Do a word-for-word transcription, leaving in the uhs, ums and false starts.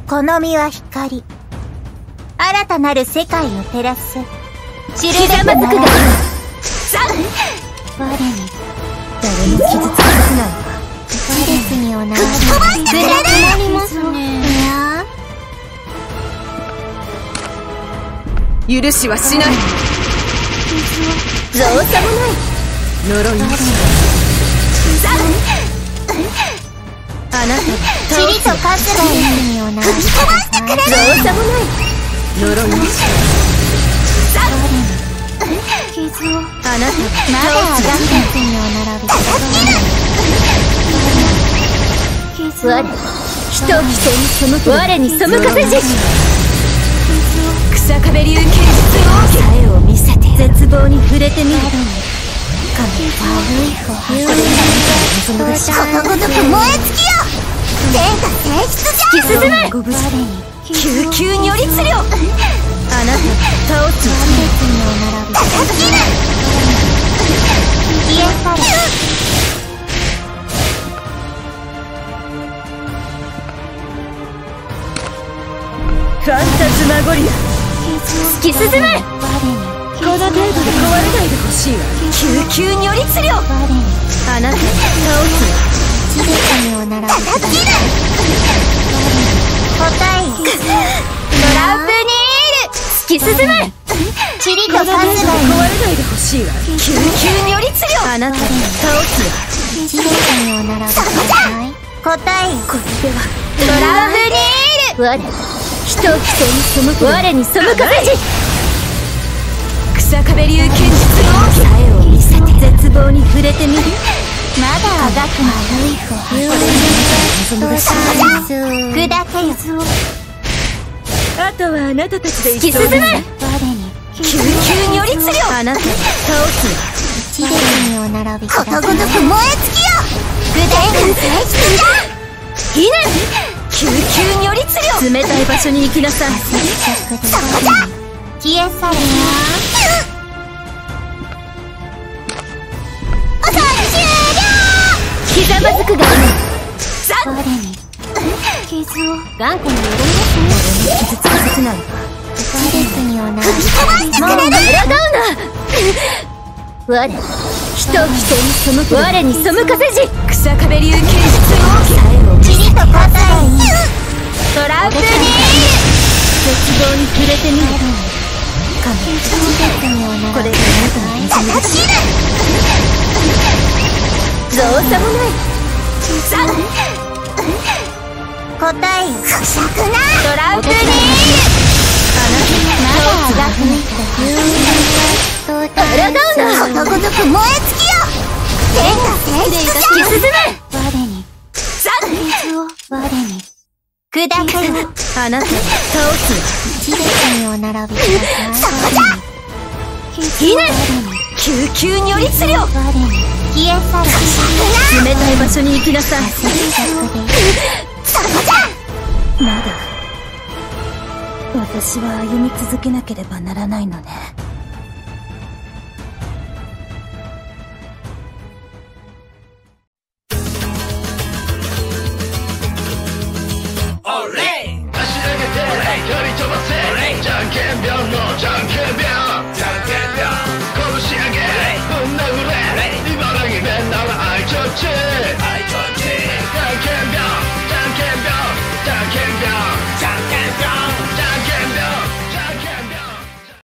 好みは光。新たなる世界を照らす。知るべくならぬ。我に誰も傷つかせないわ。事実におならぬ。くだくなりますね。 許しはしない。 造作もない。 呪いなし。あなた塵と春日におならぬ。造作もない。 呪いなし。 傷をあなたまだあがったにおならび。傷を人を規制に背く我に背かせじ。草壁流剣術をさえを見せて絶望に触れてみる。 悪い子はことごとく燃え尽きよ。天下性質じゃ。 突き進め。救急如律令。あなた倒すわ。 叩きぬ。消え去れ。 ファンタズマゴリア。突き進め。この程度で壊れないでほしいわ。救急如律令。あなた倒すわ。 地べたにおならび。叩きぬ。答えよ。トランプニール。 突き進め。 塵と春日に壊れないでほしいわ。救急如律令。あなた倒すわ。 地べたにおならび。答えよ。 これではトランプニール。 我人を規制に背く我に背かせじ。草壁流剣術のさえを見せて絶望に触れてみる。 まだあがくな悪い子は砕けよ。 あとはあなたたちで突き進め。我に救急如律令。あなた倒すわ。 地べたにおならび。ことごとく燃え尽きよ。具体が性質じゃ。 ひね。救急如律令。冷たい場所に行きなさい。 そこじゃ。消え去れよ。 ひざまずくが我に傷を頑固によろんですね。俺に傷つかせないわ。 地べたにおならび。 もう抗うな。我人を規制に背く我に背かせじ。草壁流剣術をさえを見せて塵と答えにトランプニール。絶望に触れてみる。 地べたにおならび。 これがあなたの望みです。造作もない。 答えよ。不釈な。 トランプニール。あなたまだあがくないから。 抗うな。 ことごとく燃え尽きよ。天下性質じゃ。 突き進め。 我に傷を我に砕けよ。 あなた倒すわ。 地べたにおならび。 ひね。救急如律令。 我に消え去れ。 冷たい場所に行きなさい。まだ私は歩み続けなければならないのね。